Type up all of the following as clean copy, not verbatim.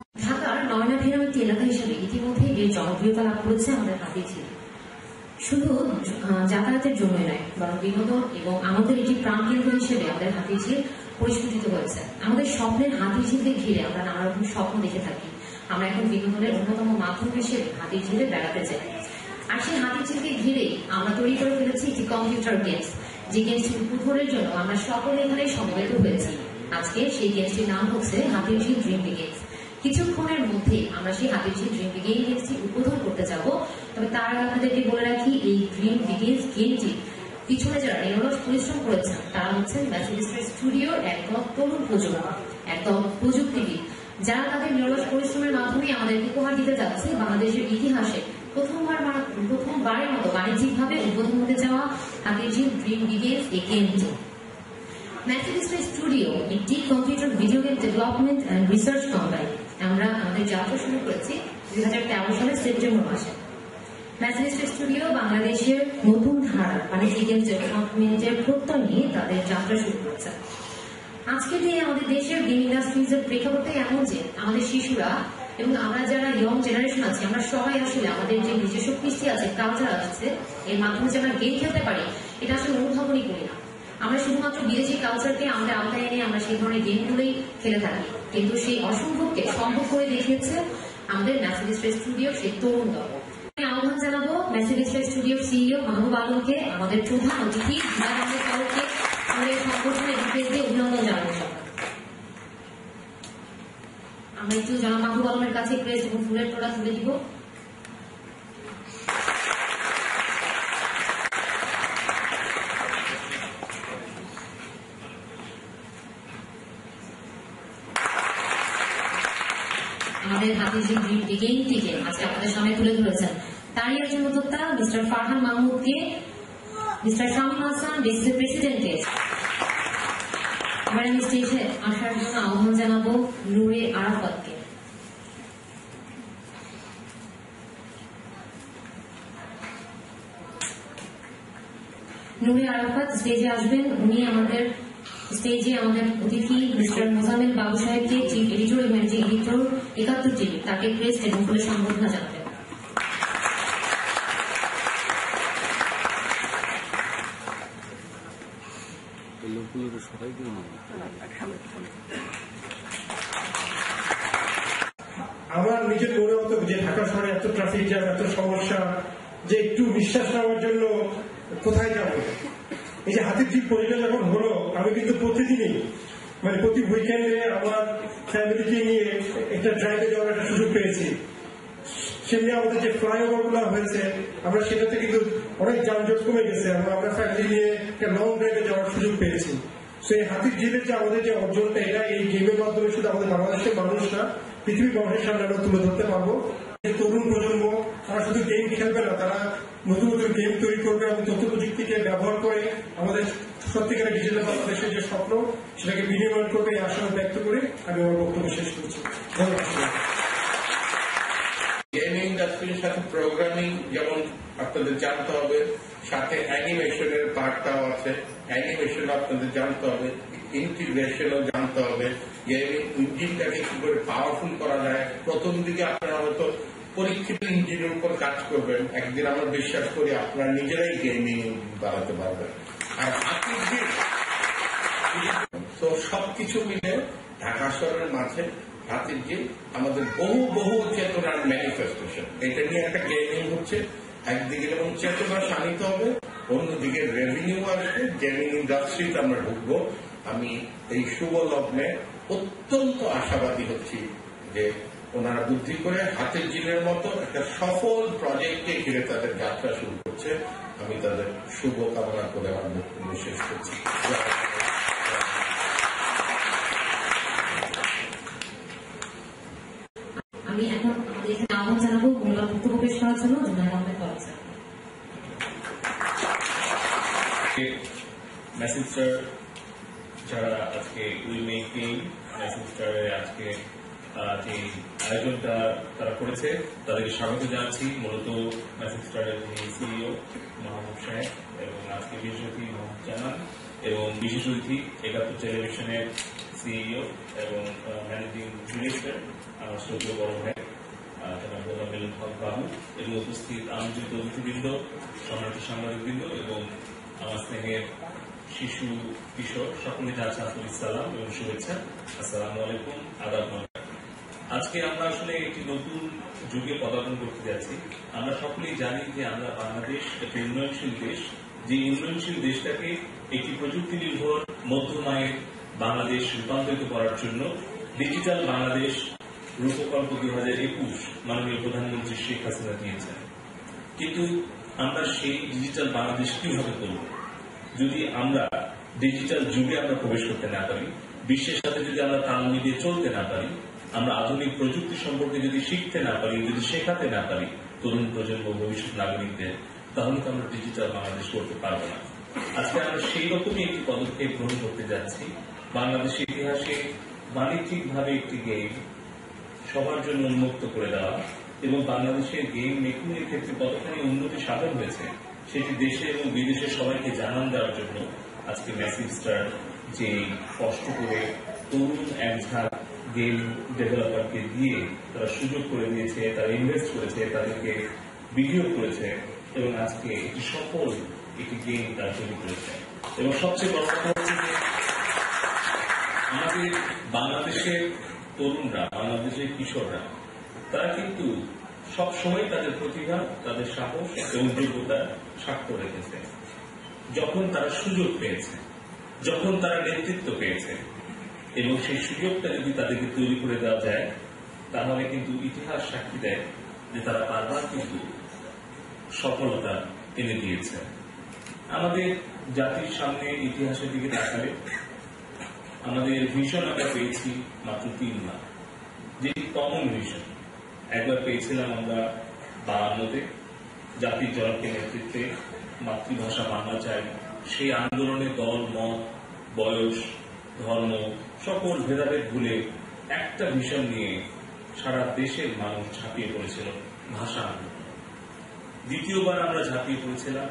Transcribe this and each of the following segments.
ঢাকার নয়নাভিরাম একটি এলাকা হিসেবে ইতিমধ্যেই বেশ জনপ্রিয়তা লাভ করেছে আমাদের হাতিঝিল। শুধু যাতায়াতের জন্যই নয়, বরং বিনোদন এবং আমাদের একটি প্রাণকেন্দ্র হিসেবে আমাদের হাতিঝিল পরিস্ফুটিত হয়েছে। আমাদের স্বপ্নের হাতিঝিলকে ঘিরে আমরা নানা রকম স্বপ্ন দেখে থাকি। আমরা এখন বিনোদনের অন্যতম মাধ্যম হিসেবে হাতিঝিলে বেড়াতে চাই। আর সেই হাতিঝিলকে ঘিরেই আমরা তৈরি করে ফেলেছি একটি কম্পিউটার গেমস, যে গেমসটি উদ্বোধনের জন্য আমরা সকলে এখানে সমবেত হয়েছি। আজকে সেই গেমসটির নাম হচ্ছে হাতিঝিল ড্রিম বিগিনস। কিছুক্ষণের মধ্যে আমরা সেই হাতিঝিল ড্রিম বিগিন গেমসটি উদ্বোধন করতে যাব। তবে তার আগে আপনাদেরকে বলে রাখি, এই ড্রিম বিগিনস গেমটি পিছনে যারা নিরলস পরিশ্রম করেছেন তারা হচ্ছেন ম্যাসিভ স্টুডিওর একদম তরুণ প্রজন্ম, একদম প্রযুক্তিবিদ, যারা তাদের নিরলস পরিশ্রমের মাধ্যমে আমাদেরকে উপহার দিতে যাচ্ছে বাংলাদেশের ইতিহাসে প্রথমবারের মতো বাণিজ্যিকভাবে উদ্বোধন হতে যাওয়া হাতিঝিল ড্রিম বিগিনস এই গেমটি। ম্যাসিভ স্টুডিও একটি computer video game development and research company. আমরা আমাদের যাত্রা শুরু করেছি 2013 সালের সেপ্টেম্বর মাসে। ম্যাসিভ স্টুডিও বাংলাদেশের নতুন ধারা বাণিজ্যিক গেম ডেভেলপমেন্টের প্রত্যয় নিয়ে তাদের যাত্রা শুরু করেছে। আজকে দিয়ে আমাদের দেশের গেম ইন্ডাস্ট্রিজের প্রেক্ষাপটে এমন যে আমাদের শিশুরা এবং আমরা যারা ইয়ং জেনারেশন আছি, আমরা সবাই আসলে আমাদের যে নিজস্ব কৃষ্টি আছে, কালচার আছে, এর মাধ্যমে যে আমরা গেম খেলতে পারি, এটা আসলে অনুধাবনই করি না। আমরা শুধুমাত্র বিদেশি কালচারকে আমরা আওতায় এনে আমরা সেই ধরনের গেমগুলোই খেলে থাকি। কিন্তু সেই অসম্ভবকে সম্ভব করে দেখিয়েছে আমাদের ম্যাসিভ স্টুডিও সেই তরুণ দল। আমি আহ্বান জানাবো ম্যাসিভ স্টুডিওর সিইও মাহবুব আলমকে, আমাদের প্রধান অতিথি বিভাগের তরফে আমাদের সংগঠনের ডিটেলস দিয়ে অভিনন্দন জানাবো। আমরা একটু জনাব মাহবুব আলমের কাছে ক্রেস্ট এবং ফুলের তোড়া তুলে দিব। আমাদের হাতিঝিল ড্রিম বিগিনটিকে আজকে আপনাদের সামনে তুলে ধরেছেন তারই একজন উদ্যোক্তা মিস্টার ফারহান মাহমুদকে, মিস্টার শামীম হাসান ডিসিসি প্রেসিডেন্টকে এবার আমি স্টেজে আসার জন্য আহ্বান জানাবো নূরে আরাফাতকে। নূরে আরাফাত স্টেজে আসবেন। উনি আমাদের স্টেজে আমাদের অতিথি মিস্টার মোজাম্মেল বাবু সাহেবকে, চিফ এডিটর এবং ম্যানেজিং এডিটর 71 টিভি, তাকে ক্রেস্ট এবং ফুলের সম্বর্ধনা জানাবেন। আমার নিজের মনে হতো যে ঢাকা শহরে এত ট্রাফিক জ্যাম, এত সমস্যা, যে একটু নিঃশ্বাস নেওয়ার জন্য কোথায় যাবো। এই যে হাতিঝিল পরিচয় যখন হলো, আমি কিন্তু প্রতিদিনই প্রতি উইকেন্ডে আমার ফ্যামিলিকে নিয়ে একটা ড্রাইভে যাওয়ার একটা সুযোগ পেয়েছি। সেমনি আমাদের যে ফ্লাইওভার গুলো হয়েছে, আমরা সেটাতে কিন্তু অনেক যানজট কমে গেছে এবং আমরা ফ্যামিলি নিয়ে একটা লং ড্রাইভে যাওয়ার সুযোগ পেয়েছি। সেই হাতিঝিলের যে আমাদের যে অর্জনটা, এটা এই গেমের মাধ্যমে শুধু আমাদের বাংলাদেশের মানুষ না, পৃথিবীর মানুষের সামনে আমরা তুলে ধরতে পারবো। তরুণ প্রজন্ম তারা শুধু গেম খেলবে না, তারা নতুন নতুন গেম তৈরি করবে এবং তথ্য প্রযুক্তিকে ব্যবহার করে আমাদের সত্যিকারের ডিজিটাল বাংলাদেশের যে স্বপ্ন সেটাকে বিনিময় করবে, এই আশা ব্যক্ত করে আমি আমার বক্তব্য শেষ করছি। ধন্যবাদ। গেমিং ইন্ডাস্ট্রির সাথে প্রোগ্রামিং যেমন আপনাদের জানতে হবে, সাথে অ্যানিমেশনের পার্টটাও আছে। অ্যানিমেশন আপনাদের জানতে হবে, ইন্টিগ্রেশনও জানতে হবে, গেমিং ইঞ্জিনটাকে কি করে পাওয়ারফুল করা যায়। প্রথম দিকে আপনারা হয়তো পরীক্ষিত ইঞ্জিনের উপর কাজ করবেন, একদিন আমরা বিশ্বাস করি আপনারা নিজেরাই গেমিং বানাতে পারবেন। আর হাতিঝিল তো সবকিছু মিলে ঢাকা শহরের মাঝে হাতিঝিল আমাদের বহু চেতনার ম্যানিফেস্টেশন। এটা নিয়ে একটা গেমিং হচ্ছে, একদিকে যেমন চেতনা শানিত হবে, অন্যদিকে রেভিনিউ আসবে, গেমিং ইন্ডাস্ট্রিতে আমরা ঢুকবো। আমি এই শুভ লগ্নে অত্যন্ত আশাবাদী হচ্ছি যে ওনারা বুদ্ধি করে হাতিঝিলের মতো একটা সফল প্রজেক্টকে ঘিরে তাদের যাত্রা শুরু করছে। আমি তাদের শুভ কামনা করে আমার বক্তব্য শেষ করছি। আমি এখন আমাদের এখানে আহ্বান জানাবো মূল্য বক্তব্য পেশ করার জন্য Junaid Ahmed college. Massive star যারা আজকে উইল মেক গেম, ম্যাসিভ স্টারের আজকে যে আয়োজনটা তারা করেছে তাদেরকে স্বাগত জানাচ্ছি। মূলত ম্যাসিভ স্টারের যিনি সিইও মাহমুদ সাহেব এবং আজকে বিশেষ অতিথি মোহাম্মদ জানান এবং বিশেষ অতিথি 71 টেলিভিশনের সিইও এবং ম্যানেজিং ডিরেক্টর, আমার সৌদ্য বড় ভাই জনাব মোজাম্মেল হক বাবু, এবং উপস্থিত আমন্ত্রিত অতিথিবৃন্দ, সম্মানিত সাংবাদিকবৃন্দ এবং আমার স্নেহের শিশু কিশোর সকলে যাচ্ছে আন্তরিক সালাম এবং শুভেচ্ছা। আসসালামু আলাইকুম, আদাব। আজকে আমরা আসলে একটি নতুন যুগে পদার্পণ করতে যাচ্ছি। আমরা সকলেই জানি যে আমরা বাংলাদেশ একটি উন্নয়নশীল দেশ, যে উন্নয়নশীল দেশটাকে একটি প্রযুক্তি নির্ভর মধ্যমায়ের বাংলাদেশ রূপান্তরিত করার জন্য ডিজিটাল বাংলাদেশ রূপকল্প 2021 মাননীয় প্রধানমন্ত্রী শেখ হাসিনা দিয়েছেন। কিন্তু আমরা সেই ডিজিটাল বাংলাদেশ কিভাবে করব যদি আমরা ডিজিটাল যুগে আমরা প্রবেশ করতে না পারি, বিশ্বের সাথে যদি আমরা তাল মিলিয়ে চলতে না পারি, আমরা আধুনিক প্রযুক্তি সম্পর্কে যদি শিখতে না পারি, যদি শেখাতে না পারি তরুণ প্রজন্ম ভবিষ্যৎ নাগরিকদের, তাহলে তো আমরা ডিজিটাল বাংলাদেশ করতে পারবো না। আজকে আমরা সেই রকমই একটি পদক্ষেপ গ্রহণ করতে যাচ্ছি। বাংলাদেশের ইতিহাসে বাণিজ্যিকভাবে একটি গেম সবার জন্য উন্মুক্ত করে দেওয়া এবং বাংলাদেশের গেম মেকিং এর ক্ষেত্রে কতখানি উন্নতি সাধন হয়েছে সেটি দেশে এবং বিদেশে সবাইকে জানান দেওয়ার জন্য আজকে ম্যাসিভ স্টার যে কষ্ট করে তরুণ একঝাঁক গেম ডেভেলপারকে দিয়ে তারা সুযোগ করে দিয়েছে, তারা ইনভেস্ট করেছে, তাদেরকে ভিডিও করেছে এবং আজকে একটি সফল একটি গেম তারা তৈরি করেছে। এবং সবচেয়ে বড় কথা হচ্ছে যে আমাদের বাংলাদেশের তরুণরা, বাংলাদেশের কিশোররা, তারা কিন্তু সবসময় তাদের প্রতিভা, তাদের সাহস এবং যোগ্যতার স্বাক্ষর রেখেছে। যখন তারা সুযোগ পেয়েছে, যখন তারা নেতৃত্ব পেয়েছে এবং সেই সুযোগটা যদি তাদেরকে তৈরি করে দেওয়া যায়, তাহলে কিন্তু ইতিহাস সাক্ষী দেয় যে তারা বারবার কিন্তু সফলতা এনে দিয়েছে। আমাদের জাতির সামনে ইতিহাসের দিকে তাকালে আমাদের ভিশন আমরা পেয়েছি মাত্র 3 মাস, যেটি কমন ভিশন। একবার পেয়েছিলাম আমরা 52-তে জাতির জনককে নেতৃত্বে মাতৃভাষা বাংলা চাই, সেই আন্দোলনে দল, মত, বয়স, ধর্ম সকল ভেদাভেদ ভুলে একটা ভিশন নিয়ে সারা দেশের মানুষ ঝাঁপিয়ে পড়েছিল ভাষা আন্দোলন। দ্বিতীয়বার আমরা ঝাঁপিয়ে পড়েছিলাম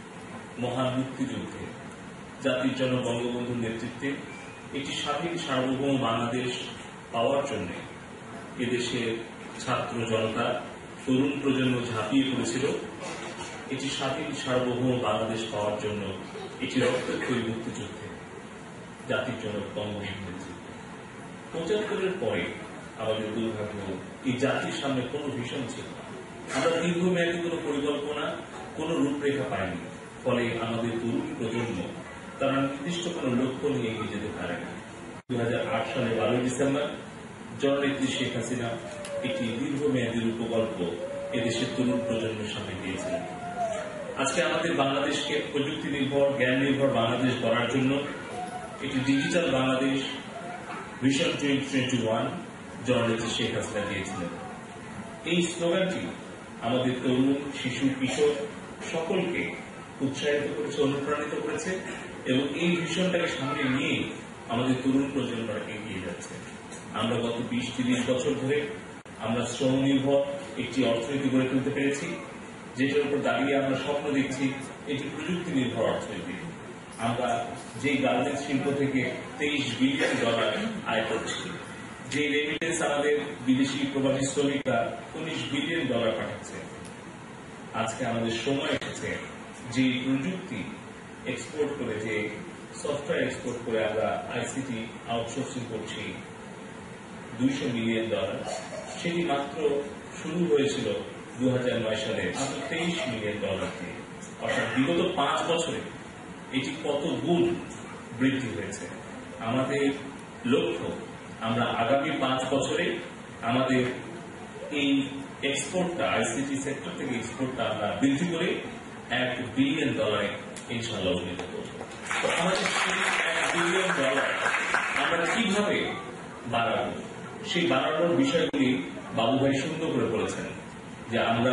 মহান মুক্তিযুদ্ধে, জাতির জনক বঙ্গবন্ধুর নেতৃত্বে একটি স্বাধীন সার্বভৌম বাংলাদেশ পাওয়ার জন্য এদেশের ছাত্র জনতা, তরুণ প্রজন্ম ঝাঁপিয়ে পড়েছিল এটি স্বাধীন সার্বভৌম বাংলাদেশ পাওয়ার জন্য, এটি রক্তক্ষয়ী মুক্তিযুদ্ধে জাতির জনক বঙ্গবন্ধুর নেতৃত্বে। 75-এর পরে আমাদের দুর্ভাগ্য এই জাতির সামনে কোনো ভিশন ছিল না। আমরা দীর্ঘমেয়াদী কোনো পরিকল্পনা, কোনো রূপরেখা পাইনি। ফলে আমাদের তরুণ প্রজন্ম তারা নির্দিষ্ট কোনো লক্ষ্য নিয়ে এগিয়ে যেতে পারে না। 2008 সালে 12 ডিসেম্বর জননেত্রী শেখ হাসিনা একটি দীর্ঘমেয়াদী রূপকল্প এদেশের তরুণ প্রজন্মের সামনে দিয়েছিলেন। আজকে আমাদের বাংলাদেশকে প্রযুক্তি নির্ভর, জ্ঞান নির্ভর বাংলাদেশ গড়ার জন্য একটি ডিজিটাল বাংলাদেশ ভিশন 2021 জননেত্রী শেখ হাসিনা দিয়েছিলেন। এই স্লোগানটি আমাদের তরুণ, শিশু, কিশোর সকলকে উৎসাহিত করেছে, অনুপ্রাণিত করেছে এবং এই ভিশনটাকে সামনে নিয়ে আমাদের তরুণ প্রজন্মরা এগিয়ে যাচ্ছে। আমরা গত 20-30 বছর ধরে আমরা শ্রম নির্ভর একটি অর্থনীতি গড়ে তুলতে পেরেছি, যেটার উপর দাঁড়িয়ে আমরা স্বপ্ন দেখছি এটি প্রযুক্তি নির্ভর অর্থনীতি। আমরা যে গার্মেন্টস শিল্প থেকে $23 বিলিয়ন আয় করছি, যে রেমিটেন্স আমাদের বিদেশি প্রবাসী শ্রমিকরা $19 বিলিয়ন পাঠাচ্ছে। আজকে আমাদের সময় এসেছে যে প্রযুক্তি এক্সপোর্ট করে, যে সফটওয়্যার এক্সপোর্ট করে আমরা আইসিটি আউটসোর্সিং করছি $200 মিলিয়ন, সেটি মাত্র শুরু হয়েছিল 2009 সালে মাত্র $23 মিলিয়ন দিয়ে। অর্থাৎ বিগত 5 বছরে এটি কত গুণ বৃদ্ধি হয়েছে। আমাদের লক্ষ্য আমরা আগামী 5 বছরে আমাদের এই এক্সপোর্টটা, আইসিটি সেক্টর থেকে এক্সপোর্টটা আমরা বৃদ্ধি করে $1 বিলিয়ন ইনশাআল্লাহ উন্নীত করব। তো আমাদের সেই $1 বিলিয়ন আমরা কিভাবে বাড়াবো, সেই বাড়ানোর বিষয়গুলি বাবু ভাই সুন্দর করে বলেছেন যে আমরা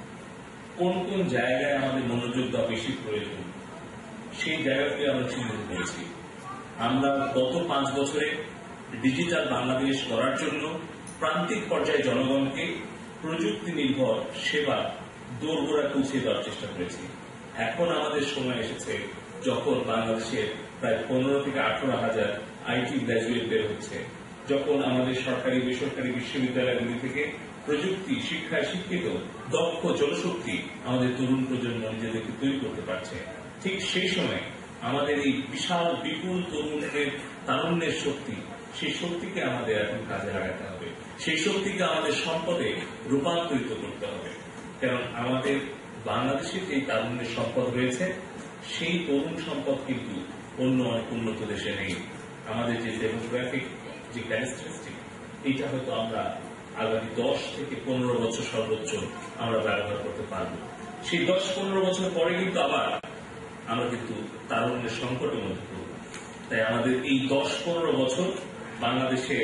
কোন কোন জায়গায় আমাদের মনোযোগ দেওয়া বেশি প্রয়োজন, সেই জায়গাগুলি আমরা চিহ্নিত করেছি। আমরা গত 5 বছরে ডিজিটাল বাংলাদেশ করার জন্য প্রান্তিক পর্যায়ে জনগণকে প্রযুক্তি নির্ভর সেবা দোরগোড়ায় পৌঁছে দেওয়ার চেষ্টা করেছি। এখন আমাদের সময় এসেছে যখন বাংলাদেশের প্রায় 15 থেকে 18 হাজার আইটি গ্র্যাজুয়েট বের হচ্ছে, যখন আমাদের সরকারি বেসরকারি বিশ্ববিদ্যালয়গুলি থেকে প্রযুক্তি শিক্ষায় শিক্ষিত দক্ষ জনশক্তি আমাদের তরুণ প্রজন্ম নিজেদেরকে তৈরি করতে পারছে, ঠিক সেই সময় আমাদের এই বিশাল বিপুল তরুণদের তারুণ্যের শক্তি, সেই শক্তিকে আমাদের এখন কাজে লাগাতে হবে, সেই শক্তিকে আমাদের সম্পদে রূপান্তরিত করতে হবে। কারণ আমাদের বাংলাদেশের যে তারুণ্যের সম্পদ রয়েছে, সেই তরুণ সম্পদ কিন্তু অন্য অনেক উন্নত দেশে নেই। আমাদের যে ডেমোগ্রাফিক যে ক্যারেক্টারিস্টিক, এইটা হয়তো আমরা আগামী 10 থেকে 15 বছর সর্বোচ্চ আমরা ব্যবহার করতে পারব। সেই 10-15 বছর পরে কিন্তু আবার আমরা কিন্তু তারুণ্যের সংকটের মধ্যে পড়ব। তাই আমাদের এই 10-15 বছর বাংলাদেশের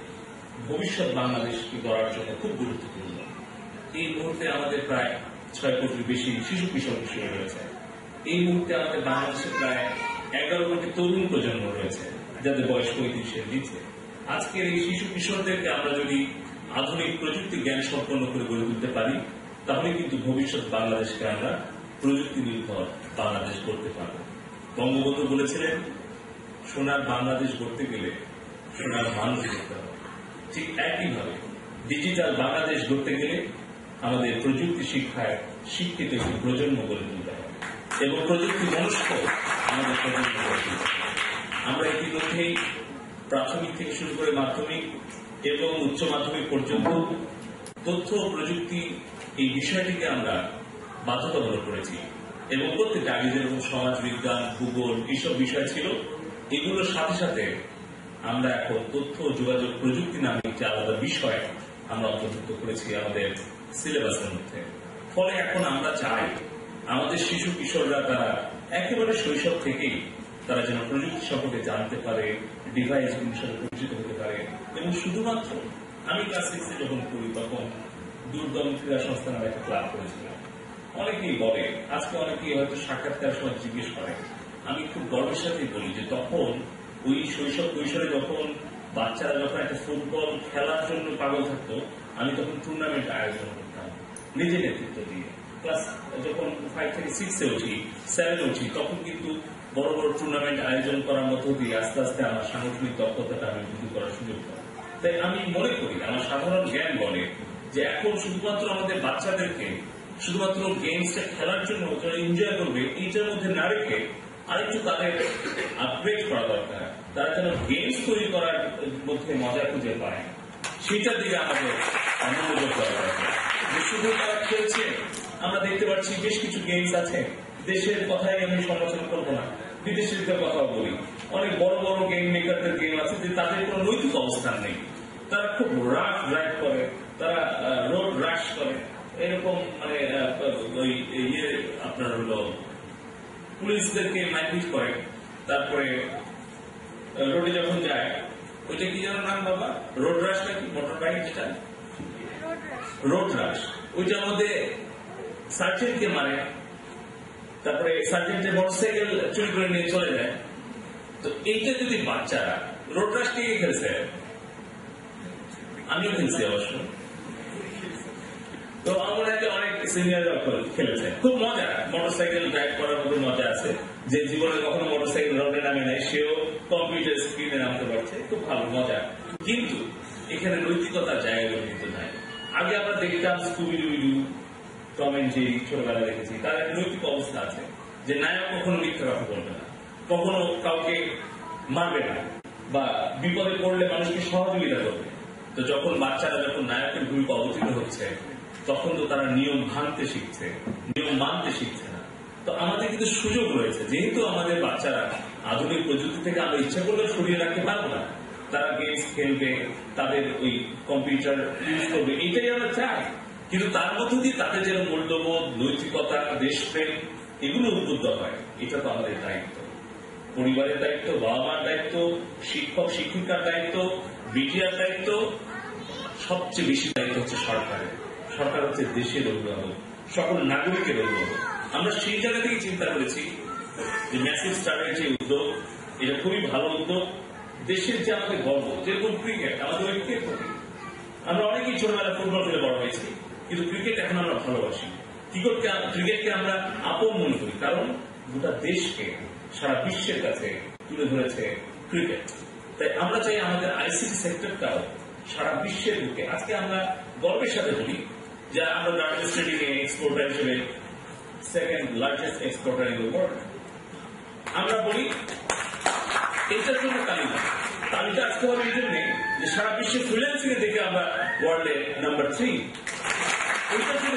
ভবিষ্যৎ বাংলাদেশকে গড়ার জন্য খুব গুরুত্বপূর্ণ। এই মুহূর্তে আমাদের প্রায় 6 কোটির বেশি শিশু কিশোর কিশোরী রয়েছে। এই মুহূর্তে আমাদের বাংলাদেশে প্রায় 11 কোটি তরুণ প্রজন্ম রয়েছে, যাদের বয়স 35-এর নিচে। আজকের এই শিশু কিশোরদেরকে আমরা যদি আধুনিক প্রযুক্তি জ্ঞান সম্পন্ন করে গড়ে তুলতে পারি, তাহলে কিন্তু ভবিষ্যৎ বাংলাদেশকে আমরা প্রযুক্তি নির্ভর বাংলাদেশ করতে পারব। বঙ্গবন্ধু বলেছিলেন, সোনার বাংলাদেশ গড়তে গেলে সোনার মানুষ গড়তে হবে। ঠিক একইভাবে ডিজিটাল বাংলাদেশ গড়তে গেলে আমাদের প্রযুক্তি শিক্ষায় শিক্ষিত একটি প্রজন্ম গড়ে তুলতে হবে এবং প্রযুক্তি মনস্ক আমাদের প্রজন্ম গড়ে তুলতে হবে। আমরা ইতিমধ্যেই প্রাথমিক থেকে শুরু করে মাধ্যমিক এবং উচ্চ মাধ্যমিক পর্যন্ত তথ্য প্রযুক্তি এই বিষয়টিকে আমরা বাধ্যতামূলক করেছি এবং প্রত্যেকটা আগে যেরকম সমাজ বিজ্ঞান, ভূগোল এইসব বিষয় ছিল, এগুলোর সাথে সাথে আমরা এখন তথ্য যোগাযোগ প্রযুক্তি নামে একটি আলাদা বিষয় আমরা অন্তর্ভুক্ত করেছি আমাদের সিলেবাসের মধ্যে। ফলে এখন আমরা চাই আমাদের শিশু কিশোররা তারা একেবারে শৈশব থেকেই তারা যেন প্রযুক্তি সম্পর্কে জানতে পারে, ডিভাইসগুলির সাথে পরিচিত হতে পারে। এবং শুধুমাত্র আমি ক্লাস 6-এ যখন পড়ি তখন দুর্গম ক্রীড়া সংস্থা নামে একটা ক্লাব করেছিলাম। অনেকেই বলে, আজকে অনেকেই হয়তো সাক্ষাৎকার সময় জিজ্ঞেস করে, আমি খুব গর্বের সাথে বলি যে তখন ওই শৈশব কৈশোরে যখন বাচ্চারা যখন একটা ফুটবল খেলার জন্য পাগল থাকতো, আমি তখন টুর্নামেন্ট আয়োজন করতাম নিজে নেতৃত্ব দিয়ে। ক্লাস যখন 5 থেকে 6-এ উঠি, 7-এ উঠি, তখন কিন্তু বড় বড় টুর্নামেন্ট আয়োজন করার মধ্য দিয়ে আস্তে আস্তে আমার সাংগঠনিক দক্ষতাটা আমি বৃদ্ধি করার সুযোগ পাই। তাই আমি মনে করি, আমার সাধারণ জ্ঞান বলে যে এখন শুধুমাত্র আমাদের বাচ্চাদেরকে শুধুমাত্র গেমসটা খেলার জন্য যারা এনজয় করবে এইটার মধ্যে না রেখে আরেকটু তাদের আপগ্রেড করা দরকার। তারা যেন গেমস তৈরি করার মধ্যে মজা খুঁজে পায়, সেটার দিকে আমাদের মনোযোগ করা দরকার। যে শুধু তারা খেলছে, আমরা দেখতে পাচ্ছি বেশ কিছু গেমস আছে, দেশের কথাই আমি সমালোচনা করবো না, বিদেশের কথাও বলি, অনেক বড় বড় গেম মেকারদের গেম আছে যে তাদের কোনো নৈতিক অবস্থান নেই। তারা খুব রাফ ড্রাইভ করে, তারা রোড রাশ করে, এরকম মানে ওই ইয়ে আপনার হলো পুলিশদেরকে মারপিট করে, তারপরে রোডে যখন যায় ওইটা কি যেন নাম বাবা, রোড রাশ নাকি মোটর বাইক, যেটা রোড রাশ, ওইটার মধ্যে সার্জেন্টকে মারে, তারপরে সার্জেন্টের মোটরসাইকেল চুরি করে নিয়ে চলে যায়। তো এইটা যদি বাচ্চারা রোড রাশ কে খেলছে, আমিও খেলছি অবশ্য, তো আমার অনেক সিনিয়র খেলেছে, খুব মজা, মোটরসাইকেল ড্রাইভ করার মতো মজা আছে। যে জীবনে কখনো মোটরসাইকেল রোডে নামে নাই সেও কম্পিউটার স্ক্রিনে নামতে পারছে, খুব ভালো মজা। কিন্তু এখানে নৈতিকতার জায়গাগুলো কিন্তু নাই। আগে আমরা দেখতাম স্কুবিডুবিডু, টম এন্ড জেরি, ছোটবেলা দেখেছি, তার একটা নৈতিক অবস্থা আছে যে নায়ক কখনো মিথ্যা কথা বলবে না, কখনো কাউকে মারবে না, বা বিপদে পড়লে মানুষকে সহযোগিতা করবে। তো যখন বাচ্চারা যখন নায়কের ভূমিকা অবতীর্ণ হচ্ছে, তখন তো তারা নিয়ম ভাঙতে শিখছে, নিয়ম মানতে শিখছে না। তো আমাদের কিন্তু সুযোগ রয়েছে, যেহেতু আমাদের বাচ্চারা আধুনিক প্রযুক্তি থেকে আমরা ইচ্ছা করলে সরিয়ে রাখতে পারবো না, তারা গেমস খেলবে, তাদের ওই কম্পিউটার ইউজ করবে, এইটাই আমরা চাই। কিন্তু তার মধ্য দিয়ে তাদের যেন মূল্যবোধ, নৈতিকতা, দেশপ্রেম এগুলো উদ্বুদ্ধ হয়, এটা তো আমাদের দায়িত্ব, পরিবারের দায়িত্ব, বাবা মার দায়িত্ব, শিক্ষক শিক্ষিকার দায়িত্ব, মিডিয়ার দায়িত্ব, সবচেয়ে বেশি দায়িত্ব হচ্ছে সরকারের। সরকার হচ্ছে দেশের অভিভাবক, সকল নাগরিকের অভিভাবক। আমরা সেই জায়গা থেকে চিন্তা করেছি যে ম্যাসিভ স্টারের যে উদ্যোগ, এটা খুবই ভালো উদ্যোগ। দেশের যে আমাদের গর্ব, যেরকম ক্রিকেট, আমাদের ওই ক্রিকেট প্রতি আমরা অনেকেই ছোটবেলা ফুটবল খেলে বড় হয়েছি, কিন্তু ক্রিকেট এখন আমরা ভালোবাসি। ক্রিকেটকে আমরা আপন মনে করি, কারণ গোটা দেশকে সারা বিশ্বের কাছে তুলে ধরেছে ক্রিকেট। তাই আমরা চাই আমাদের আইসিটি সেক্টরটাও সারা বিশ্বের বুকে, আজকে আমরা গর্বের সাথে বলি যে আমরা গার্মেন্টস ট্রেডিং এ এক্সপোর্টার হিসেবে second largest exporter in the world. আমরা বলি এটার জন্য তালিকা আজকে হবে এই জন্যে যে সারা বিশ্বে ফ্রিল্যান্সিং এর দিকে আমরা ওয়ার্ল্ডে নাম্বার 3। এইটার জন্য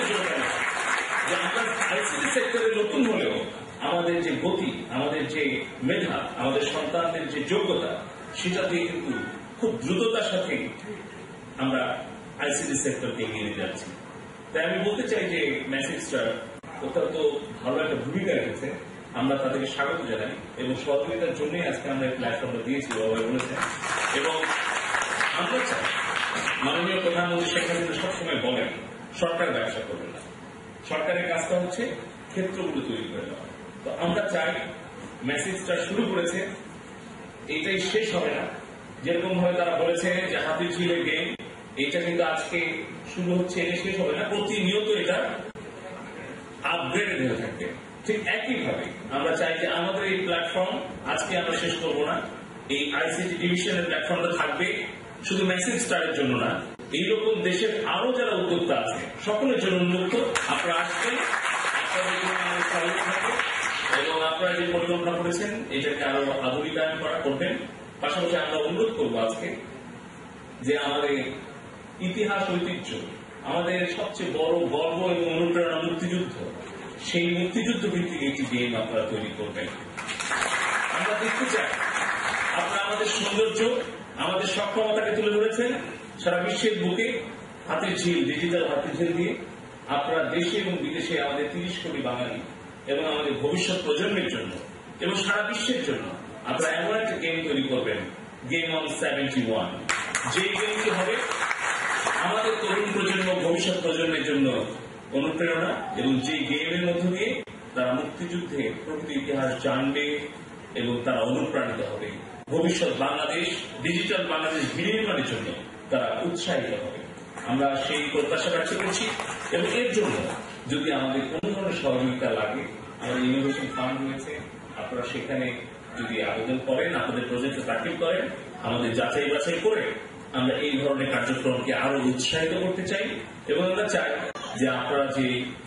যে আমরা আইসিটি সেক্টরে নতুন হলেও আমাদের যে গতি, আমাদের যে মেধা, আমাদের সন্তানদের যে যোগ্যতা, সেটা দিয়ে কিন্তু খুব দ্রুততার সাথে আমরা আইসিটি সেক্টরকে এগিয়ে নিয়ে যাচ্ছি। তাই আমি বলতে চাই যে ম্যাসিভ স্টার অত্যন্ত ভালো একটা ভূমিকা রেখেছে, আমরা তাদেরকে স্বাগত জানাই এবং সহযোগিতার জন্যই আজকে আমরা এই প্ল্যাটফর্মটা দিয়েছি, বাবা বলেছেন। এবং আমরা চাই, মাননীয় প্রধানমন্ত্রী শেখ হাসিনা সবসময় বলেন সরকার ব্যবসা করবে না, সরকারের কাজটা হচ্ছে ক্ষেত্রগুলো তৈরি করে দেওয়া। তো আমরা চাই ম্যাসিভ স্টার শুরু করেছে, এইটাই শেষ হবে না। যেরকম ভাবে তারা বলেছে যে হাতিরঝিলের গেম, এটা কিন্তু আজকে শুরু হচ্ছে, এটা শেষ হবে না, প্রতিনিয়ত এটা আপগ্রেডেড হয়ে থাকবে। ঠিক একইভাবে আমরা চাই যে আমাদের এই প্ল্যাটফর্ম আজকে আমরা শেষ করব না, এই আইসিটি ডিভিশনের প্ল্যাটফর্মটা থাকবে শুধু ম্যাসিভ স্টারের জন্য না, এইরকম দেশের আরো যারা উদ্যোক্তা আছে সকলের জন্য উন্মুক্ত। আপনারা আসবেন, আপনাদের জন্য আমাদের স্বাগত থাকবে এবং আপনারা যে পরিকল্পনা করেছেন এটাকে আরো আধুনিকায়ন করবেন। পাশাপাশি আমরা অনুরোধ করবো আজকে যে আমাদের ইতিহাস ঐতিহ্য, আমাদের সবচেয়ে বড় গর্ব এবং অনুপ্রেরণা মুক্তিযুদ্ধ, সেই মুক্তিযুদ্ধ ভিত্তিক একটি গেম আপনারা তৈরি করবেন। আমরা দেখতে চাই আপনারা আমাদের সৌন্দর্য, আমাদের সক্ষমতাকে তুলে ধরেছেন সারা বিশ্বের বুকে হাতিরঝিল, ডিজিটাল হাতিরঝিল দিয়ে। আপনারা দেশে এবং বিদেশে আমাদের 30 কোটি বাঙালি এবং আমাদের ভবিষ্যৎ প্রজন্মের জন্য এবং সারা বিশ্বের জন্য আপনারা এমন একটা গেম তৈরি করবেন, গেম অন 71, যে গেমটি হবে আমাদের তরুণ প্রজন্ম, ভবিষ্যৎ প্রজন্মের জন্য অনুপ্রেরণা এবং যে গেমের মধ্য দিয়ে তারা মুক্তিযুদ্ধে প্রকৃত ইতিহাস জানবে এবং তারা অনুপ্রাণিত হবে। ভবিষ্যৎ বাংলাদেশ, ডিজিটাল বাংলাদেশ বিনির্মাণের জন্য তারা উৎসাহিত হবে। আমরা সেই প্রত্যাশা ব্যক্ত করছি এবং এর জন্য যদি আমাদের কোন ধরনের সহযোগিতা লাগে, আমাদের ইনোভেশন ফান্ড রয়েছে, আপনারা সেখানে যদি আবেদন করেন, আপনাদের প্রজেক্টে দাখিল করেন, আমাদের যাচাই বাছাই করে আমরা এই ধরনের কার্যক্রমকে আরো উৎসাহিত করতে চাই এবং আমরা চাই যে আপনারা যে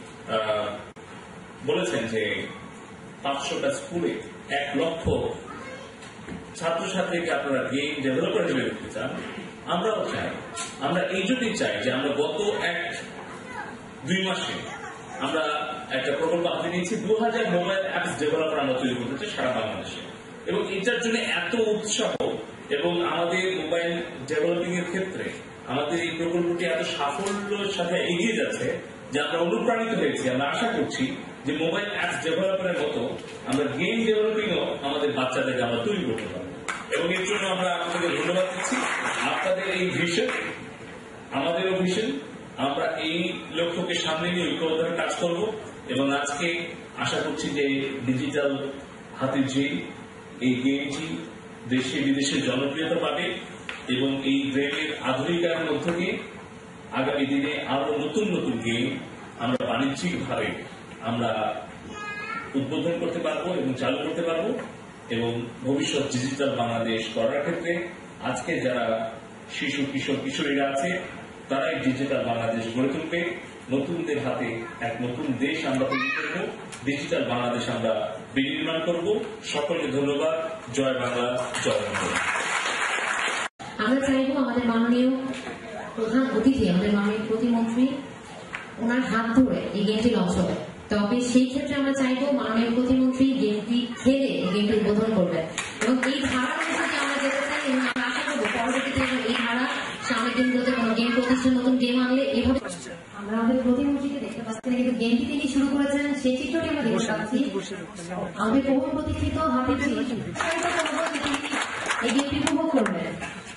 বলেছেন যে 500টা স্কুলে 1 লক্ষ ছাত্রছাত্রীকে আপনারা গেম ডেভেলপার হিসেবে দেখতে চান, আমরাও চাই। আমরা এই জন্যই চাই যে আমরা গত 1-2 মাসে আমরা একটা প্রকল্প হাতে নিয়েছি, 2000 মোবাইল অ্যাপস ডেভেলপার আমরা তৈরি করতে চাই সারা বাংলাদেশে। এবং এটার জন্য এত উৎসাহ এবং আমাদের মোবাইল ডেভেলপিং এর ক্ষেত্রে আমাদের এই প্রকল্পটি এত সাফল্যের সাথে এগিয়ে যাচ্ছে যে আমরা অনুপ্রাণিত হয়েছি। আমরা আশা করছি যে মোবাইল অ্যাপস ডেভেলপারের মতো আমরা গেম ডেভেলপিংও আমাদের বাচ্চাদেরকে আমরা তৈরি করতে পারবো এবং এর জন্য আমরা আপনাদের ধন্যবাদ দিচ্ছি। আপনাদের এই ভিশন আমাদেরও ভিশন, আমরা এই লক্ষ্যকে সামনে নিয়ে ঐক্যবদ্ধভাবে কাজ করব এবং আজকে আশা করছি যে ডিজিটাল হাতিরঝিল এই গেমটি দেশে বিদেশে জনপ্রিয়তা পাবে এবং এই গেমের আধুনিকায়ন মধ্য দিয়ে আগামী দিনে আরো নতুন নতুন গেম আমরা বাণিজ্যিকভাবে আমরা উদ্বোধন করতে পারবো এবং চালু করতে পারবো এবং ভবিষ্যৎ ডিজিটাল বাংলাদেশ করার ক্ষেত্রে আজকে যারা শিশু, কিশোর, কিশোরীরা আছে তারাই ডিজিটাল বাংলাদেশ গড়ে তুলবে। নতুনদের হাতে এক নতুন দেশ আমরা তৈরি করব, ডিজিটাল বাংলাদেশ আমরা বিনির্মাণ করব। সকলকে ধন্যবাদ। জয় বাংলা, জয় বাংলা। আমরা চাইবো আমাদের মাননীয় প্রধান অতিথি, আমাদের মাননীয় প্রতিমন্ত্রী, ওনার হাত ধরে এই গেমটি লঞ্চ হবে। তবে সেই ক্ষেত্রে আমরা চাইবো মাননীয় প্রতিমন্ত্রী গেমটি খেলে এই গেমটি উদ্বোধন করবেন এবং এই ধারার মধ্যে আমরা যেতে চাই এবং আমরা আশা করবো পরবর্তীতে এই ধারা সামনের দিনগুলোতে কোনো গেম প্রতিষ্ঠান নতুন গেম আনলে এভাবে আমরা আমাদের প্রতিমন্ত্রীকে দেখতে পাচ্ছি না, কিন্তু গেমটি তিনি শুরু করেছেন সেই চিত্রটি আমরা দেখতে পাচ্ছি। আমাদের বহু প্রতীক্ষিত হাতিরঝিল এই গেমটি উপভোগ করবেন।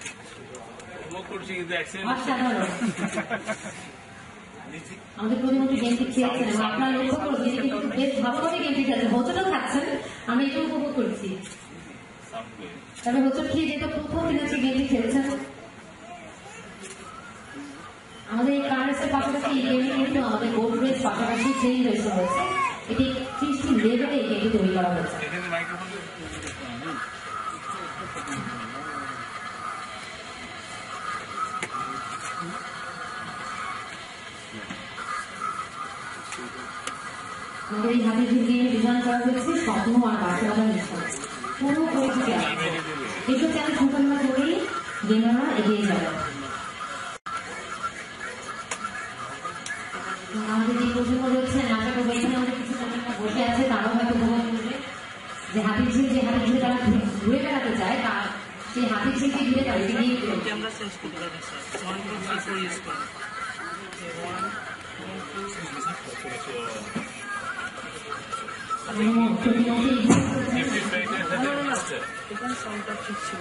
আমাদের প্রতিমন্ত্রী গেমটি খেলছেন এবং আপনারা লক্ষ্য করুন তিনি কিন্তু বেশ ভালোভাবে গেমটি খেলছেন, হোঁচটও খাচ্ছেন, আমরা এটা উপভোগ করছি। তবে হোঁচট খেয়ে যেটা প্রথম দিন হচ্ছে গেমটি খেলেছেন। আমাদের এই কারেন্সের পাশাপাশি এই গেমে কিন্তু আমাদের বোর্ড রেস পাশাপাশি চেঞ্জ হয়েছে, এটি 30টি লেভেলে এই গেমটি তৈরি করা হয়েছে। আমাদের এই হাতের ঝিল গেমে ডিজাইন করা হয়েছে স্বপ্ন আর বাস্তবতা মিশ্রণ। পুরো পরিচিতি আছে। এইসব চ্যালেঞ্জ মোকাবিলা করেই গেমাররা এগিয়ে যাবে। আমাদের যে প্রজন্ম রয়েছে, আশা করবো এখানে আমাদের কিছু প্রজন্ম বসে আছে, তারাও হয়তো ভ্রমণ করবে যে হাতের ঝিলে তারা ঘুরে বেড়াতে চায়, তার সেই হাতের ঝিলকে ঘিরে তাদেরকে নিয়ে ক্যামেরা চেঞ্জ করতে পারবেন স্যার 1 2 3 4 ইউজ করুন এখানে সাউন্ডটা ঠিক ছিল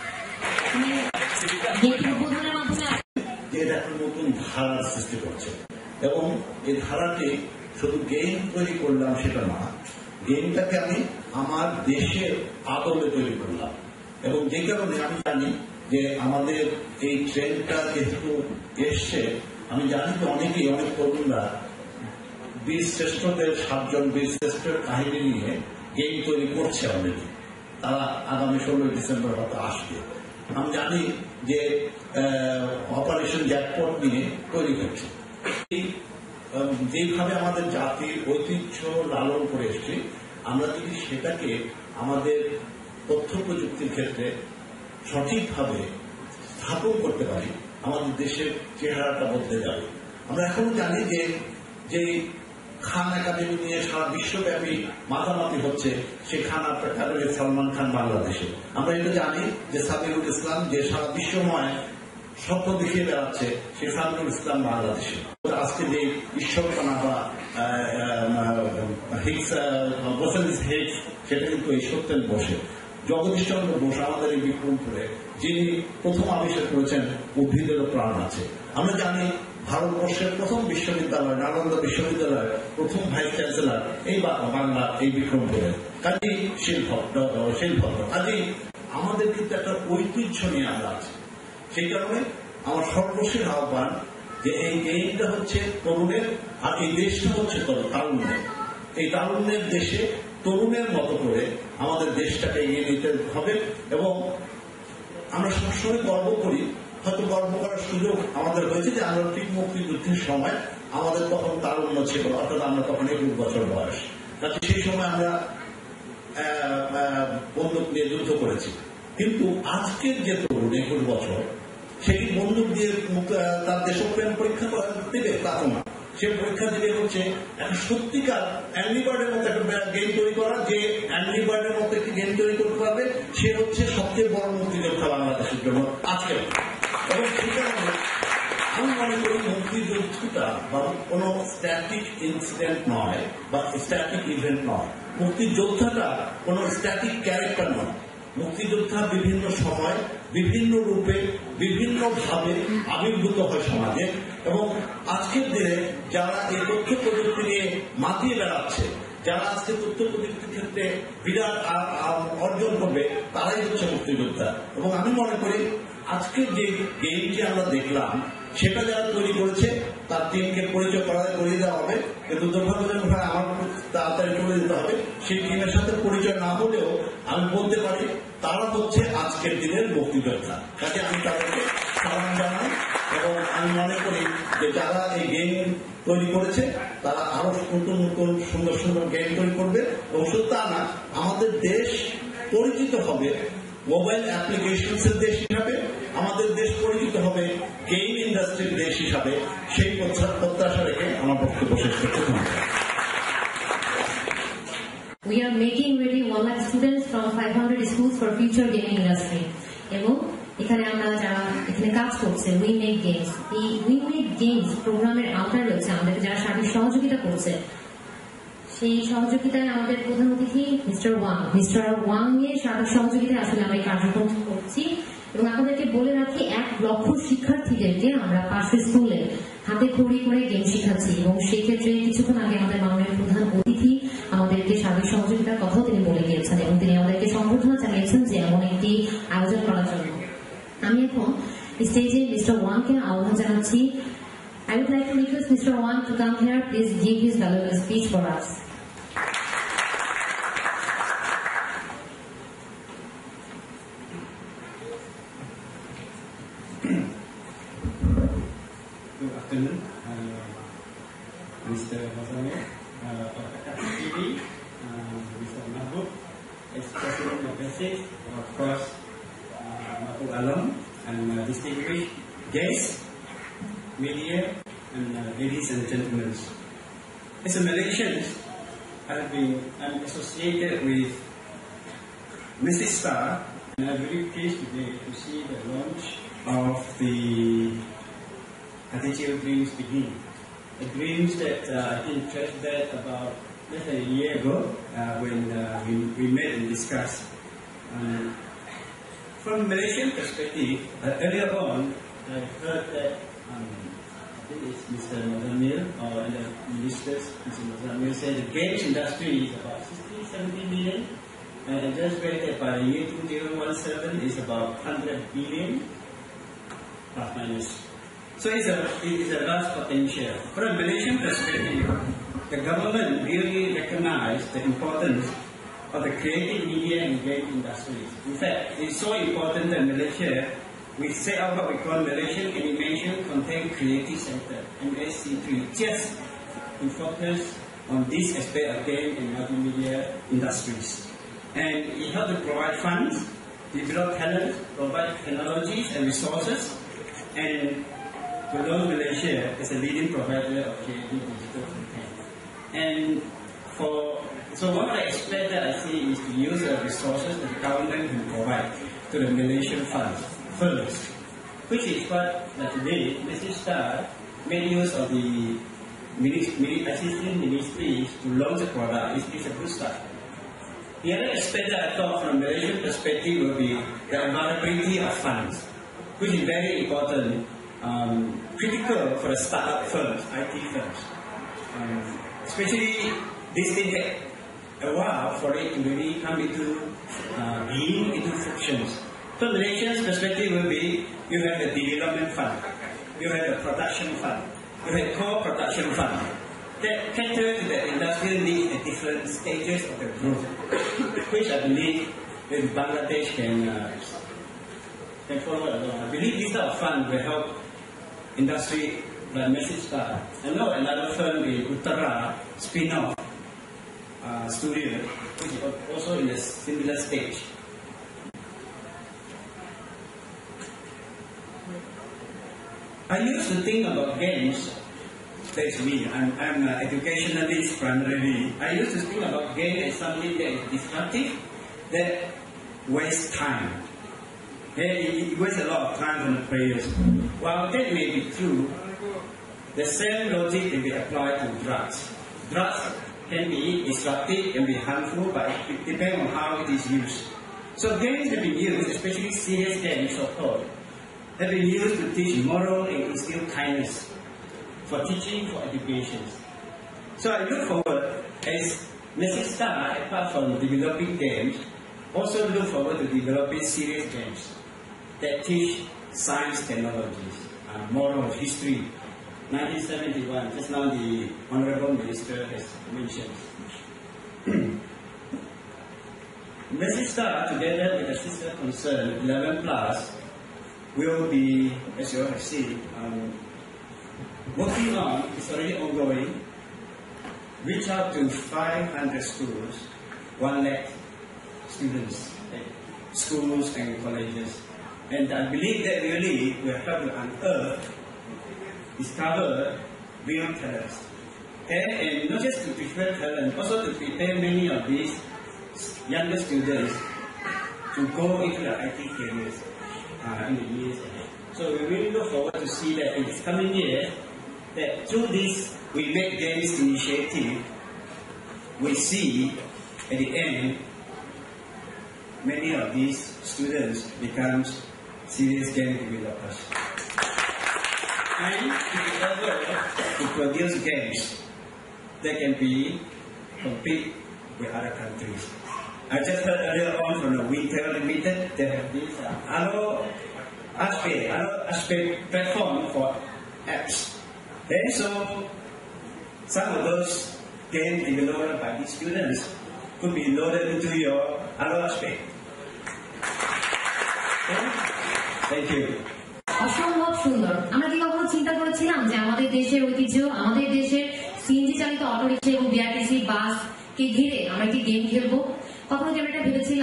যে একটা নতুন ধারার সৃষ্টি করছে এবং এই ধারাটি শুধু গেম তৈরি করলাম সেটা না, গেমটাকে আমি আমার দেশের আদলে তৈরি করলাম এবং যে কারণে আমি জানি যে আমাদের এই ট্রেন্ডটা যেহেতু এসছে, আমি জানি যে অনেক তরুণরা বীর শ্রেষ্ঠদের 7 জন বীর শ্রেষ্ঠের কাহিনী নিয়ে গেম তৈরি করছে অলরেডি। তারা আগামী 16 ডিসেম্বর হয়তো আসবে। আমি জানি যে অপারেশন জ্যাকপট নিয়ে তৈরি হচ্ছে। যেভাবে আমাদের জাতির ঐতিহ্য লালন করে এসছি, আমরা যদি সেটাকে আমাদের তথ্য প্রযুক্তির ক্ষেত্রে সঠিকভাবে স্থাপন করতে পারি, আমাদের দেশের চেহারাটা বদলে যাবে। আমরা এখনো জানি যে খান একাডেমি নিয়ে সারা বিশ্বব্যাপী মাতামাতি হচ্ছে, সে খান একাডেমি সালমান খান বাংলাদেশে। আমরা এটা জানি যে সাবিরুল ইসলাম যে সারা বিশ্বময় স্বপ্ন দেখিয়ে বেড়াচ্ছে, সে সাবিরুল ইসলাম বাংলাদেশে। আজকে যে ঈশ্বরপানা বা হিগস সেটা কিন্তু এই সত্যেন বসে। জগদীশচন্দ্র বোস আমাদের এই বিক্রমপুরে, যিনি প্রথম আবিষ্কার করেছেন উদ্ভিদেরও প্রাণ আছে। আমরা জানি ভারতবর্ষের প্রথম বিশ্ববিদ্যালয়, নালন্দা বিশ্ববিদ্যালয়ের প্রথম ভাইস চ্যান্সেলর এই বাংলা, এই বিক্রমপুরের কাজী শিলভদ্র। কাজী আমাদের কিন্তু একটা ঐতিহ্য নিয়ে আমরা আছি। সেই কারণে আমার সর্বশেষ আহ্বান যে এই গেমটা হচ্ছে তরুণের, আর এই দেশটা হচ্ছে তারুণ্যের। এই তারুণ্যের দেশে তরুণের মতো করে আমাদের দেশটাকে এগিয়ে নিতে হবে এবং আমরা সবসময় গর্ব করি, হয়তো গর্ব করার সুযোগ আমাদের হয়েছে যে আমরা ঠিক মুক্তিযুদ্ধের সময় আমাদের তখন তারুণ্য ছিল, অর্থাৎ আমরা তখন 21 বছর বয়স। কাজে সেই সময় আমরা বন্দুক নিয়ে যুদ্ধ করেছি। কিন্তু আজকের যে তরুণ 21 বছর, সেই বন্দুক দিয়ে তার দেশপ্রেম পরীক্ষা দেবে তা তো না। সে পরীক্ষা দিবে হচ্ছে একটা সত্যিকার অ্যাংরি বার্ডের মতো একটা গেম তৈরি করা, যে অ্যাংরি বার্ডের মতো একটি গেম তৈরি করতে পারবে, সে হচ্ছে সবচেয়ে বড় মুক্তিযোদ্ধা বাংলাদেশের জন্য আজকে। এবং সেই কারণে আমি মনে করি মুক্তিযুদ্ধটা বা কোন স্ট্যাটিক ইনসিডেন্ট নয় বা স্ট্যাটিক ইভেন্ট নয়। মুক্তিযোদ্ধাটা কোন স্ট্যাটিক ক্যারেক্টার নয়। মুক্তিযোদ্ধা বিভিন্ন সময়, বিভিন্ন রূপে, বিভিন্ন ভাবে আবির্ভূত হয় সমাজে। এবং আজকের দিনে যারা এই তথ্য প্রযুক্তি নিয়ে মাতিয়ে বেড়াচ্ছে, যারা আজকে তথ্য প্রযুক্তির ক্ষেত্রে বিরাট অর্জন করবে, তারাই হচ্ছে মুক্তিযোদ্ধা। এবং আমি মনে করি আজকের যে গেমটি আমরা দেখলাম, সেটা যারা তৈরি করেছে তার টিমকে পরিচয় করিয়ে দেওয়া হবে, কিন্তু দুর্ভাগ্যজনক ভাবে আমার তাড়াতাড়ি চলে যেতে হবে। সেই টিমের সাথে পরিচয় না হলেও আমি বলতে পারি তারা হচ্ছে আজকের দিনের মুক্তিযোদ্ধা। কাজে আমি তাদেরকে সালাম জানাই এবং আমি মনে করি যে যারা এই গেম তৈরি করেছে তারা আরো নতুন নতুন সুন্দর সুন্দর গেম তৈরি করবে। এবং শুধু তা না, আমাদের দেশ পরিচিত হবে মোবাইল অ্যাপ্লিকেশনস এর দেশ হিসাবে, আমাদের দেশ পরিচিত হবে গেম ইন্ডাস্ট্রির দেশ হিসাবে। সেই প্রত্যাশা রেখে আমার বক্তব্য শেষ করতে ধন্যবাদ। We are making ready 1 lakh students from 500 schools for future gaming industry. এবং এখানে আমরা যারা এখানে কাজ করছে We Make Games, এই We Make Games প্রোগ্রামের আওতায় রয়েছে আমাদের যারা সার্বিক সহযোগিতা করছে। সেই সহযোগিতায় আমাদের প্রধান অতিথি মিস্টার ওয়াং এর সার্বিক সহযোগিতায় আসলে আমরা এই কার্যক্রম করছি। এবং আপনাদেরকে বলে রাখি, 1 লক্ষ শিক্ষার্থীদেরকে আমরা পাশের স্কুলে হাতে খড়ি করে গেম শিখাচ্ছি। এবং সেই ক্ষেত্রে কিছুক্ষণ আগে আমাদের মাননীয় প্রধান অতিথি আমাদেরকে সার্বিক সহযোগিতার কথাও তিনি বলে গিয়েছেন এবং তিনি আমাদেরকে সম্বর্ধনা জানিয়েছেন যে এমন একটি আয়োজন করার জন্য। আমি এখন স্টেজে মিস্টার ওয়াংকে আহ্বান জানাচ্ছি। I would like to request Mr. Wang to come here. Please give his valuable speech for us. Good afternoon, Mr. Hassan, of Akati TV, Mr. Mahbub, ex-president of Message, of course, Mahbub Alam, and distinguished guests, media, and ladies and gentlemen. As a Malaysian, I'm associated with Message Star, and I'm very pleased today to see the launch of the Attitude Dreams begin. The dreams that I think traced that about less than a year ago when we met and discussed. From a Malaysian perspective, earlier on, I heard that I think it's Mr. Mazamil or the ministers, Mr. Mazamil said the games industry is about 60-70 million, and just read that by the year 2017 is about 100 billion plus minus. So it is a vast potential. From a Malaysian perspective, the government really recognized the importance of the creative media and game industries. In fact, it's so important that Malaysia, we set up what we call Malaysian Animation Content Creative Center, MSC3, just to focus on this aspect of game and multimedia industries. And it helps to provide funds, develop talent, provide technologies and resources, and to launch Malaysia as a leading provider of creative digital content. And so one of the aspects that I see is to use the resources that the government can provide to the Malaysian funds first, which is what today Message Star made use of the assisting ministries to launch a product. It's a good start. The other aspect that I thought from a Malaysian perspective will be the availability of funds, which is very important, critical for the startup firms, IT firms. Especially this thing take a while for it to really come into being, into functions. From Malaysia's perspective will be, you have the development fund, you have the production fund, you have co-production fund that cater to the industrial needs at different stages of the growth, which I believe that Bangladesh can follow along. I believe this type of fund will help industry like Message Star. I know another firm in Uttara, spin-off studio, which is also in a similar stage. I used to think about games, that's me, I'm an educationalist primarily. I used to think about games as something that is disruptive, that wastes time. It wastes a lot of time from the players. While that may be true, the same logic can be applied to drugs. Drugs can be disruptive, can be harmful, but it depends on how it is used. So games have been used, especially serious games, so-called, have been used to teach moral and instill kindness, for teaching, for education. So I look forward, as Message Star, apart from developing games, also look forward to developing serious games that teach science technologies, morals, history. 1971, just now the Honorable Minister has mentioned. Message Star, together with the sister concern, 11 Plus, will be, as you all have seen, working on, it's already ongoing, reach out to 500 schools, 1 lakh students, schools and colleges. And I believe that really will help to unearth, discover real talents. And not just to prepare talent, also to prepare many of these younger students to go into the IT careers in the years ahead. So we really look forward to see that in this coming year, that through this We Make Games initiative, we see at the end many of these students become serious game developers. And to be able to produce games that can be compete with other countries. I just heard earlier on from the Wintel Limited, they have this Allo Aspect platform for apps. And so some of those games developed by these students could be loaded into your Allo Aspect. Thank you. অসম্ভব সুন্দর। আমরা কি কখনো চিন্তা করেছিলাম যে আমাদের দেশের ঐতিহ্য, আমাদের দেশের সিএনজি চালিত অটোরিকশা এবং বিআরটি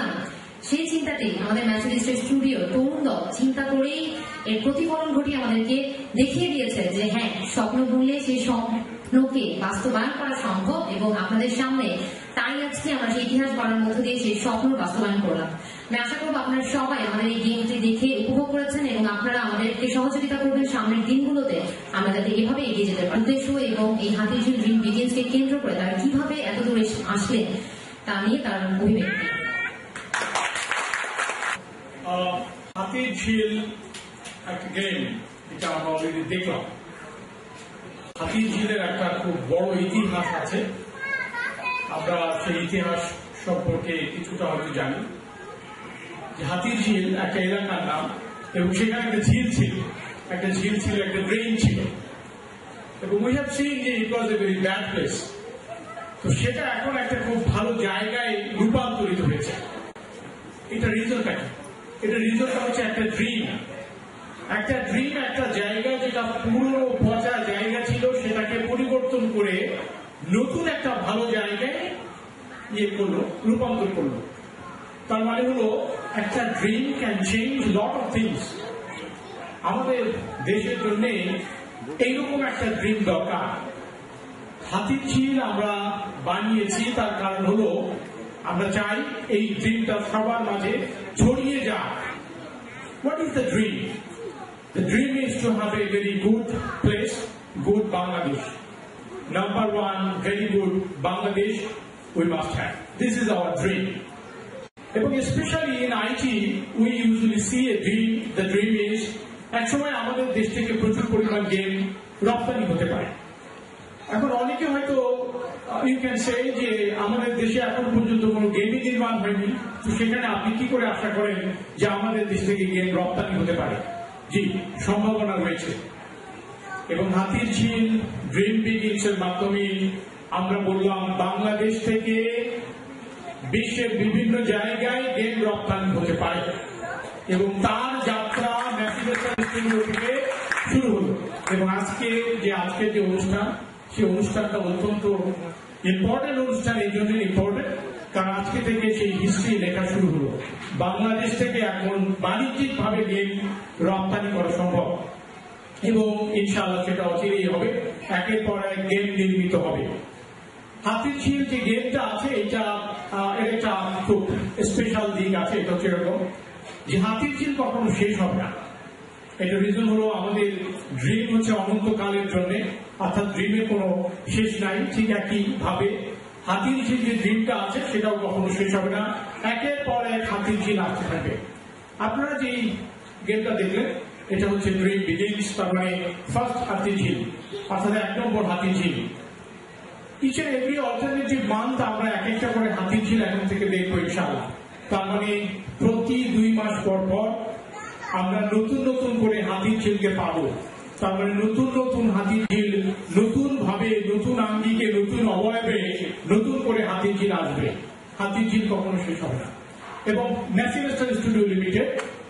বানানো, সেই চিন্তাটি আমাদের ম্যাচেলিস্টের স্টুডিও তরুণ দল চিন্তা করেই এর প্রতিফলন ঘটিয়ে আমাদেরকে দেখিয়ে দিয়েছে যে হ্যাঁ, স্বপ্ন বুনলে সেই স্বপ্নকে বাস্তবায়ন করা সম্ভব, এবং আপনাদের সামনে তাই আজকে আমরা সেই ইতিহাস গড়ার মধ্য দিয়ে সেই স্বপ্ন বাস্তবায়ন করলাম। আমি আশা করবো আপনারা সবাই আমাদের এই গেমটি দেখে উপভোগ করেছেন এবং আপনারা আমাদেরকে সহযোগিতা করবেন সামনের দিনগুলোতে আমরা যাতে এভাবে এগিয়ে যেতে পারি। উদ্দেশ্য এবং এই হাতিঝিল ড্রিম বিগিন্সকে কেন্দ্র করে তারা কিভাবে এত দূরে আসলেন তা নিয়ে তার অভিব্যক্তি। হাতিঝিল একটা গেম, এটা আমরা অলরেডি দেখলাম। হাতিঝিলের একটা খুব বড় ইতিহাস আছে, আমরা সেই ইতিহাস সম্পর্কে কিছুটা হয়তো জানি। যে হাতিঝিল একটা এলাকার নাম, এবং সেখানে একটা ঝিল ছিল, একটা ড্রেন ছিল, এবং উই হ্যাভ সিন যে it was a very bad place. তো সেটা এখন একটা খুব ভালো জায়গায় রূপান্তরিত হয়েছে। এটা রিজনটা কি? এটা রিজনটা হচ্ছে একটা ড্রিম, একটা জায়গা যেটা পুরনো পচা জায়গা ছিল সেটাকে পরিবর্তন করে নতুন একটা ভালো জায়গায় রূপান্তর করলো। তার মানে হলো একটা dream can change lot of things. আমাদের দেশের জন্য এইরকম একটা ড্রিম দরকার। হাতিঝিল আমরা বানিয়েছি, তার কারণ হলো আমরা চাই এই ড্রিমটা সবার মাঝে ছড়িয়ে যাক। What is the dream? The dream is to have a very good place, good Bangladesh. Number one, very good Bangladesh we must have. This is our dream. এবং especially in IT, we usually see a dream. The dream is এক সময় আমাদের দেশ থেকে প্রচুর পরিমাণ game রপ্তানি হতে পারে। এখন অনেকে হয়তো ইউ ক্যান সে যে আমাদের দেশে এখন পর্যন্ত কোনো গেমই নির্মাণ হয়নি, তো সেখানে আপনি কি করে আশা করেন যে আমাদের দেশ থেকে গেম রপ্তানি হতে পারে? জি, সম্ভাবনা রয়েছে। এবং হাতিঝিল ড্রিম বিগিন্স এর মাধ্যমে আমরা বললাম বাংলাদেশ থেকে বিশ্বের বিভিন্ন জায়গায় গেম রপ্তানি হতে পারে, এবং তার যাত্রা ম্যাচেলিস্টার স্টুডিও থেকে শুরু হলো। এবং আজকের যে অনুষ্ঠান, সেই অনুষ্ঠানটা অত্যন্ত ইম্পর্টেন্ট অনুষ্ঠান। এই জন্য ইম্পর্টেন্ট কারণ আজকে থেকে সেই হিস্ট্রি লেখা শুরু হলো। বাংলাদেশ থেকে এখন বাণিজ্যিক ভাবে গেম রপ্তানি করা সম্ভব, এবং ইনশাআল্লাহ সেটা অচিরেই হবে। একের পর এক গেম নির্মিত হবে। হাতিঝিল যে গেমটা আছে, এটা এর একটা খুব স্পেশাল দিক আছে। এটা হচ্ছে এরকম যে হাতিঝিল কখনো শেষ হবে না। এটা রিজন হলো আমাদের ড্রিম হচ্ছে অনন্তকালের জন্য, অর্থাৎ ড্রিমের কোনো শেষ নাই। ঠিক একই ভাবে হাতিঝিল যে ড্রিমটা আছে সেটাও কখনো শেষ হবে না। একের পর এক হাতিঝিল আসতে থাকবে। আপনারা যে গেমটা দেখলেন এটা হচ্ছে ড্রিম বিগিন্স, তার মানে ফার্স্ট হাতিঝিল, অর্থাৎ 1 নম্বর Hatirjheel. Each and every alternative month আমরা এক একটা করে হাতিঝিল এখন থেকে দেখবো ইনশাআল্লাহ। তার মানে প্রতি 2 মাস পর পর আমরা নতুন নতুন করে হাতিঝিলকে পাবো। তার মানে নতুন নতুন হাতিঝিল, নতুন ভাবে, নতুন আঙ্গিকে, নতুন অবয়বে নতুন করে হাতিঝিল আসবে। হাতিঝিল কখনো শেষ হবে না। এবং ম্যাচেলিস্টার স্টুডিও লিমিটেড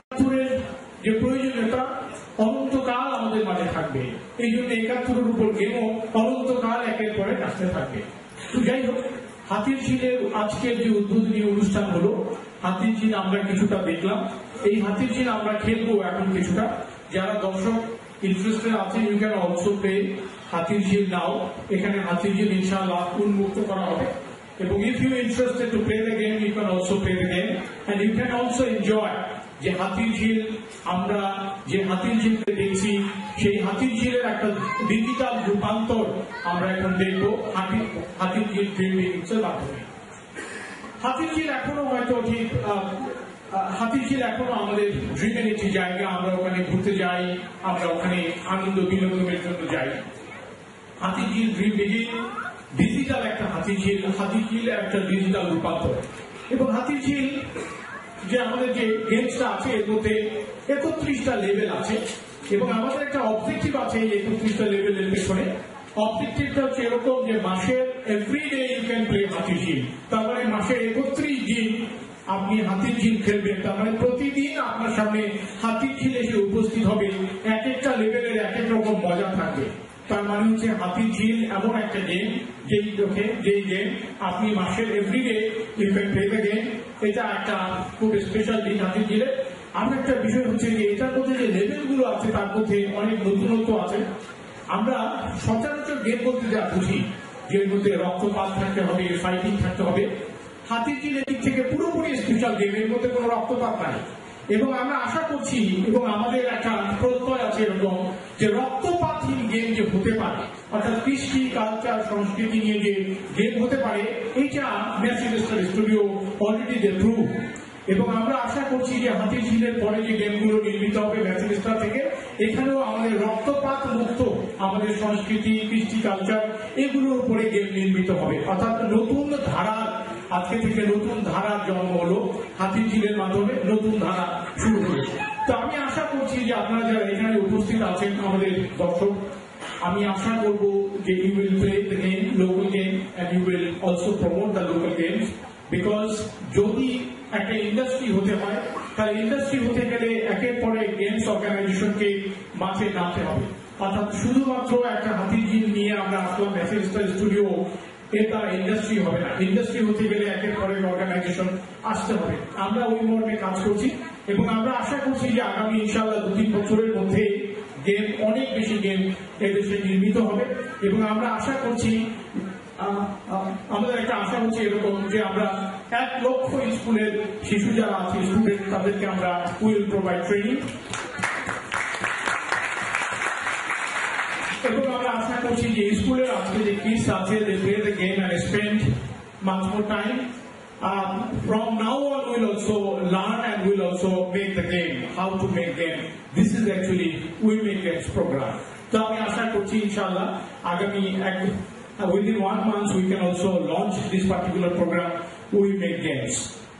যে প্রয়োজনীয়তা অনন্তকাল আমাদের মাঝে থাকবে। এই জন্য 71-এর উপর গেমও অনন্তকাল একের পরে আসতে থাকবে। যাই হোক, হাতিঝিলের আজকের যে উদ্বোধনী অনুষ্ঠান হলো, হাতিঝিল আমরা কিছুটা দেখলাম। এই হাতিঝিল আমরা খেলবো এখন কিছুটা। যারা দর্শক ইন্টারেস্টেড আছেন, you can also play Hatirjheel now. এখানে হাতিঝিল ইনশাআল্লাহ উন্মুক্ত করা হবে, এবং if you interested to play the game, you can also play the game and you can also enjoy যে হাতিঝিল, আমরা যে হাতিঝিলকে দেখছি সেই হাতিঝিলের একটা ডিজিটাল রূপান্তর আমরা এখন দেখবো হাতিঝিল ড্রিম বিগিন্সের মাধ্যমে। হাতিঝিল এখনো হয়তো ঠিক হাতিঝিল এখনো আমাদের ড্রিমের একটি জায়গা। আমরা ওখানে ঘুরতে যাই, আমরা ওখানে আনন্দ বিনোদনের জন্য যাই। হাতিঝিল ড্রিম বিগিন ডিজিটাল একটা হাতিঝিল, হাতিঝিলের একটা ডিজিটাল রূপান্তর। এবং হাতিঝিল যে আমাদের যে গেমসটা আছে এর মধ্যে 31টা লেভেল আছে, এবং আমাদের একটা অবজেক্টিভ আছে এই 31টা লেভেলের পেছনে। অবজেক্টিভটা হচ্ছে এরকম যে মাসের everyday you can play Hatirjheel. তার মানে মাসের 31 দিন আপনি হাতিঝিল খেলবেন। তার মানে প্রতিদিন আপনার সামনে হাতিঝিল এসে উপস্থিত হবে। এক একটা লেভেলের এক এক রকম মজা থাকবে। তার মানে হচ্ছে হাতির ঝিল এমন একটা গেম যেই গেম আপনি মাসের everyday you can play the game. এটা একটা খুব স্পেশাল দিক হাতির ঝিলে। আর একটা বিষয় হচ্ছে যে এটার মধ্যে যে লেভেলগুলো আছে তার মধ্যে অনেক নতুনত্ব আছে। আমরা সচরাচর গেম বলতে যা বুঝি যে এর মধ্যে রক্তপাত থাকতে হবে, ফাইটিং থাকতে হবে, হাতির ঝিলের দিক থেকে পুরোপুরি স্পেশাল গেম, এর মধ্যে কোনো রক্তপাত নাই। এবং আমরা আশা করছি এবং আমাদের একটা প্রত্যয় আছে এরকম যে রক্তপাতহীন গেম যে হতে পারে, অর্থাৎ কৃষ্টি কালচার সংস্কৃতি নিয়ে যে গেম হতে পারে, এইটা massive star studio already they prove. এবং আমরা আশা করছি যে হাতির ঝিলের পরে যে গেমগুলো নির্মিত হবে ম্যাসিভ স্টার থেকে, এখানেও আমাদের রক্তপাত মুক্ত আমাদের সংস্কৃতি, কৃষ্টি কালচার এগুলোর উপরে গেম নির্মিত হবে। অর্থাৎ নতুন ধারার, আজকে থেকে নতুন ধারার জন্ম হলো হাতির ঝিলের মাধ্যমে, নতুন ধারা শুরু হয়েছে। তো আমি আশা করছি যে আপনারা যারা এখানে উপস্থিত আছেন আমাদের দর্শক, আমি আশা করব যে you will play the game, local game, and you will also promote the local games. Because যদি একটা ইন্ডাস্ট্রি হতে হয়, তাহলে ইন্ডাস্ট্রি হতে গেলে একের পরে গেমস অর্গানাইজেশনকে মাঠে নামতে হবে। অর্থাৎ শুধুমাত্র একটা হাতির ঝিল নিয়ে আমরা আসলাম ম্যাসিভ স্টার স্টুডিও, এটা ইন্ডাস্ট্রি হবে না। ইন্ডাস্ট্রি হতে গেলে একের পরে অর্গানাইজেশন আসতে হবে। আমরা ওই মর্মে কাজ করছি এবং আমরা আশা করছি যে আগামী ইনশাআল্লাহ 2-3 বছরের মধ্যে গেম, অনেক বেশি গেম এদেশে নির্মিত হবে। এবং আমরা আশা করছি, আমাদের একটা আশা হচ্ছে এরকম যে আমরা 1 লক্ষ স্কুলের শিশু যারা আছে, স্টুডেন্ট, তাদেরকে আমরা উইল প্রোভাইড ট্রেনিং। এবং আমরা আশা করছি যে স্কুলের আজকে যে কিডস আছে, they play the game and spend much more time. From now on we'll also learn and we'll also make the game, how to make game. This is actually We Make Games program. তো আমি আশা করছি ইনশাআল্লাহ আগামী within 1 month we can also launch this particular program, We Make Games.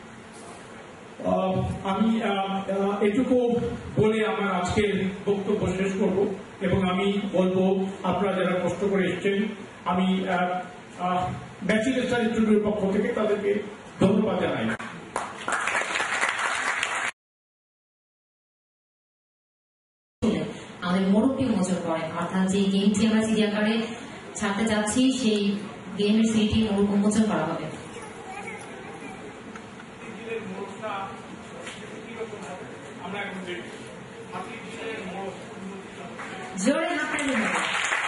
আমি এটুকু বলে আমার আজকের বক্তব্য শেষ করব এবং আমি বলবো আপনারা যারা কষ্ট করে এসেছেন, আমি ম্যাসিভ স্টার স্টুডিওর পক্ষ থেকে তাদেরকে ধন্যবাদ জানাই। আমাদের মোড়কটি মোচন করে, অর্থাৎ যে গেমটি আমরা সিডি আকারে ছাড়তে যাচ্ছি সেই গেমের সিডি মোড়ক উন্মোচন করা হবে। জোরে হাততালি হবে।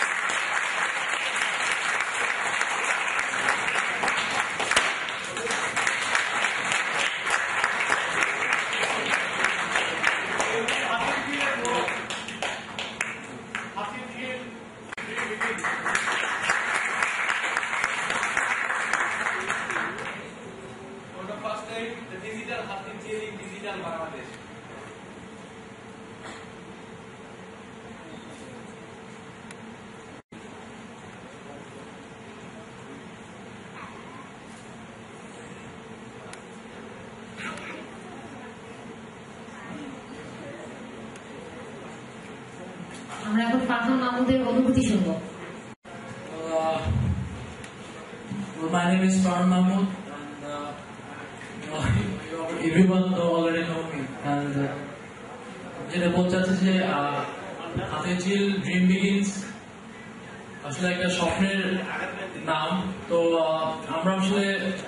আমরা এখন ফারহান মাহমুদের অনুভূতি শুনবো। My name is Farhan Mahmood, and everyone already know me. And যেটা বলতে চাচ্ছি যে হাতির ঝিল ড্রিম বিগিনস আসলে একটা স্বপ্নের নাম। তো আমরা আসলে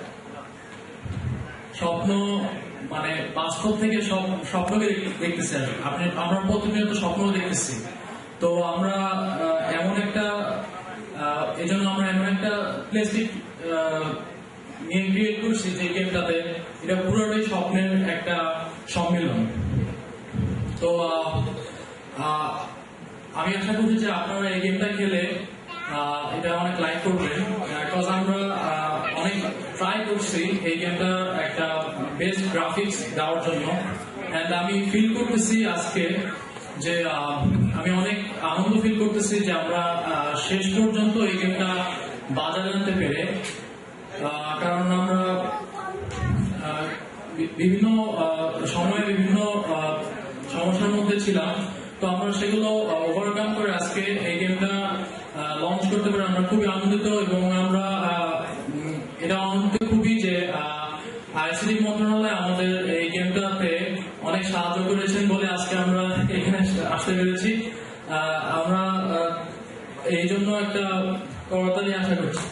স্বপ্ন মানে বাস্তব থেকে স্বপ্নকে দেখতেছি, আমরা প্রতিনিয়ত স্বপ্ন দেখতেছি। তো আমরা এমন একটা এজন্য আমরা এমন একটা প্লেসিক নিয়ে ক্রিয়েট করছি যে গেমটাতে এটা পুরোটাই স্বপ্নের একটা সম্মেলন। তো আমি আশা করছি যে আপনারা এই গেমটা খেলে এটা অনেক লাইক করবেন, বিকজ আমরা অনেক ট্রাই করছি এই গেমটা একটা বেস্ট গ্রাফিক্স দেওয়ার জন্য। এন্ড আমি ফিল করতেছি আজকে যে আমি অনেক আনন্দ ফিল করতেছি যে আমরা শেষ পর্যন্ত এই গেমটা বাজারে আনতে পেরে। কারণ আমরা বিভিন্ন সময়ে বিভিন্ন সমস্যার মধ্যে ছিলাম, তো আমরা সেগুলো ওভারকাম করে আজকে এই গেমটা লঞ্চ করতে পারে আমরা খুবই আনন্দিত। এবং আমরা এটা আনন্দিত খুবই যে আইসিটি মন্ত্রণালয় আমাদের এই গেমটাতে অনেক সাহায্য করেছেন বলে আজকে আমরা এখানে আসতে পেরেছি। আমরা এই জন্য একটা করতালি আশা করছি।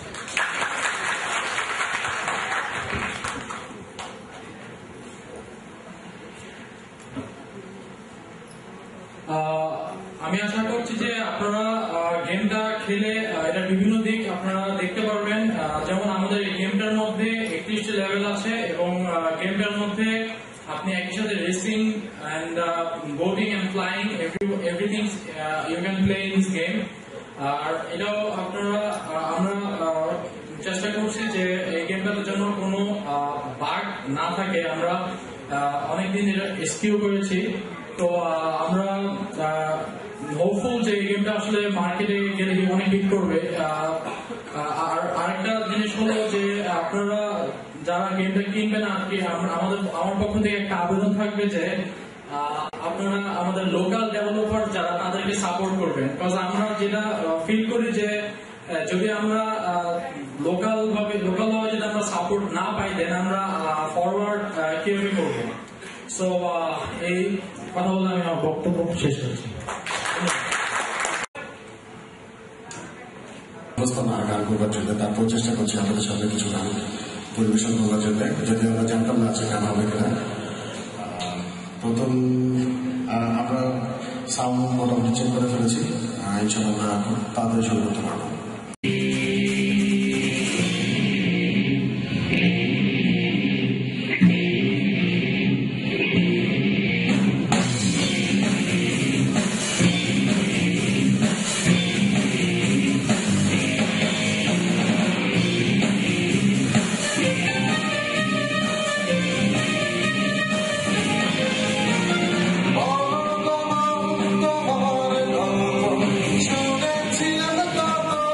আমি আশা করছি যে আপনারা গেমটা খেলে এটা বিভিন্ন দিক আপনারা দেখতে পারবেন। যেমন আমাদের এই গেমটার মধ্যে 31টি লেভেল আছে এবং গেমটার মধ্যে আপনি একই সাথে racing and boating and flying everything you can play in this game. আর এটাও আপনারা আমরা চেষ্টা করছি যে এই গেমটাতে যেন কোনো বাগ না থাকে। আমরা অনেকদিন এটা এসকিউ করেছি, তো আমরা হোপফুল যে এই গেমটা আসলে মার্কেটে গেলে অনেক হিট করবে। আর আরেকটা জিনিস হলো যে আপনারা যারা গেমটা কিনবেন আর কি আমার পক্ষ থেকে একটা আবেদন থাকবে যে আপনারা আমাদের লোকাল ডেভেলপার যারা তাদেরকে সাপোর্ট করবেন। বিকজ আমরা যেটা ফিল করি যে যদি আমরা লোকাল ভাবে যদি আমরা সাপোর্ট না পাই দেন আমরা ফরওয়ার্ড কিভাবে করবো। সো এই কথা বলে আমি আমার বক্তব্য শেষ করছি। গান করবার জন্য তারপর চেষ্টা করছি আমাদের সামনে কিছু গান পরিবেশন করার জন্য, যদি আমরা জানতাম না আছে গান হবে কিনা। প্রথম আমরা সাউন্ড মোটামুটি চেক করে ফেলেছি, ইনশাআল্লাহ আমরা তাড়াতাড়ি শুরু করতে পারবো। শুনেছি আমি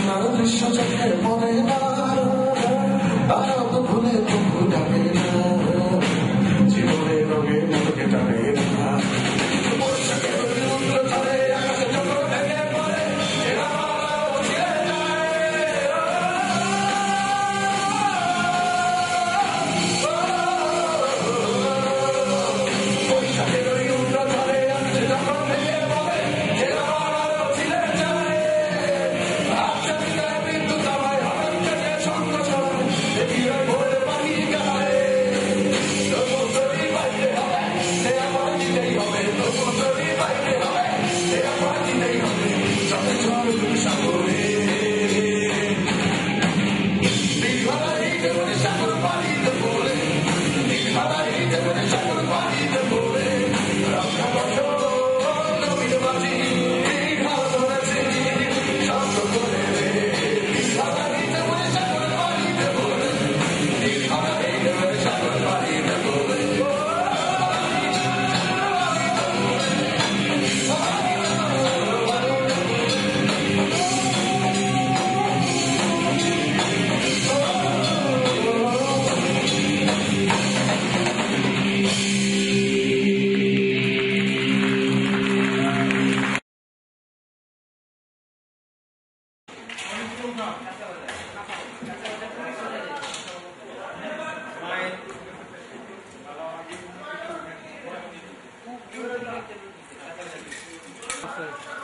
আপনার দৃশ্য চোখে পড়ে না তারা তো ভুলে তবু ডাকে না জীবনের রঙে মনকে টানে না বর্ষাকে রবীন্দ্র ধরে আকাশে যখন ভেঙে পড়ে এরা ছিঁড়ে যায় বর্ষাকে রবীন্দ্র ধরে আকাশে যখন ভেঙে পড়ে এরা ছিঁড়ে যায় আচ্ছা বিদায় বিদ্যুৎ আমায় হঠাৎ কাছে ছন্দ ছড়ায় এগিয়ে ভোরে পানি গায়ে তবু তরি বাইতে হবে সে আমার দিতেই হবে তবু তরি বাইতে হবে সে আমার দিতেই হবে যত ঝড় সাগরে নির্ভালা হিটে বলে সাগর পানিতে পড়ে নির্ভালা হিটে বলে সাগর পানিতে পড়ে রক্ষা বন্ধ নবীন বাজি হাল ধরেছি শব্দ করে রে নির্ভালা হিটে বলে সাগর পানিতে পড়ে নির্ভালা হিটে বলে সাগর পানিতে পড়ে Sorry.